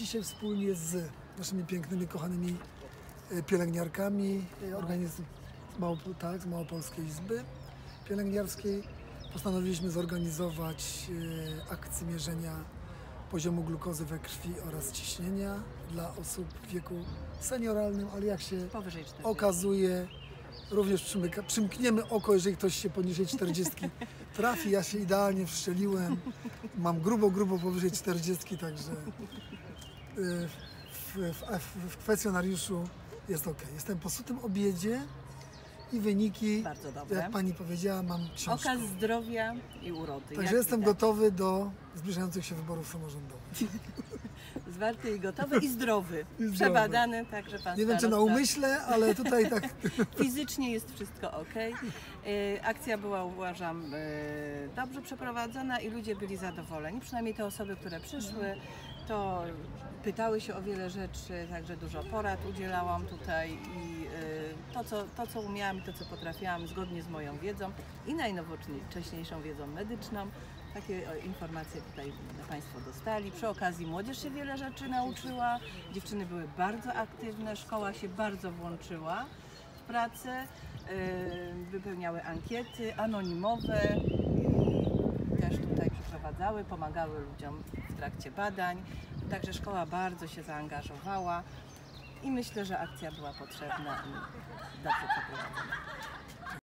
dzisiaj wspólnie z naszymi pięknymi, kochanymi pielęgniarkami z Małopolskiej Izby Pielęgniarskiej postanowiliśmy zorganizować akcję mierzenia poziomu glukozy we krwi oraz ciśnienia dla osób w wieku senioralnym, ale jak się okazuje, również przymkniemy oko, jeżeli ktoś się poniżej 40 trafi. Ja się idealnie wszczeliłem, mam grubo powyżej 40, także w kwestionariuszu jest ok. Jestem po sutym obiedzie i wyniki, bardzo dobre. Jak pani powiedziała, mam książkę. Okaz zdrowia i urody. Także jestem gotowy do zbliżających się wyborów samorządowych. Zwarty i gotowy i zdrowy. Przebadany, także pan Nie wiem, czy na umyśle, ale tutaj tak. Fizycznie jest wszystko ok. Akcja była, uważam, dobrze przeprowadzona i ludzie byli zadowoleni. Przynajmniej te osoby, które przyszły, to pytały się o wiele rzeczy, także dużo porad udzielałam tutaj i to, co umiałam i to, co potrafiłam, zgodnie z moją wiedzą i najnowocześniejszą wiedzą medyczną. Takie informacje tutaj Państwo dostali. Przy okazji młodzież się wiele rzeczy nauczyła, dziewczyny były bardzo aktywne, szkoła się bardzo włączyła w pracę, wypełniały ankiety anonimowe, też tutaj przeprowadzały, pomagały ludziom w trakcie badań. Także szkoła bardzo się zaangażowała i myślę, że akcja była potrzebna i dobrze przeprowadzona.